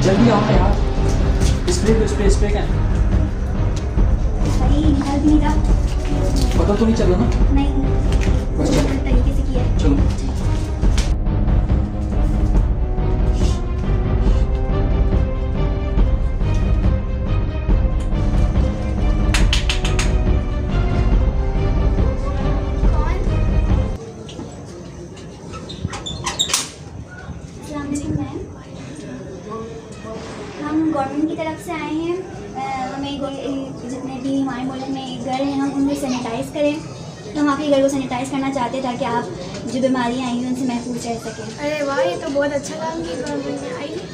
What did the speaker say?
जल्दी आओ ना यार, स्प्रे क्या है? भाई निकाल भी नहीं रहा। पता तो नहीं चला ना? नहीं, बस चलो तरीके से किया है। चलो। हम गवर्नमेंट की तरफ से आए हैं, हमें जितने भी हमारे मुल्क में घर हैं हम उनको सैनिटाइज़ करें, तो हम आपके घर को सैनिटाइज़ करना चाहते हैं ताकि आप जो बीमारियाँ आई हैं उनसे महफूज रह सकें। अरे वाह, ये तो बहुत अच्छा काम किया गवर्नमेंट ने। आई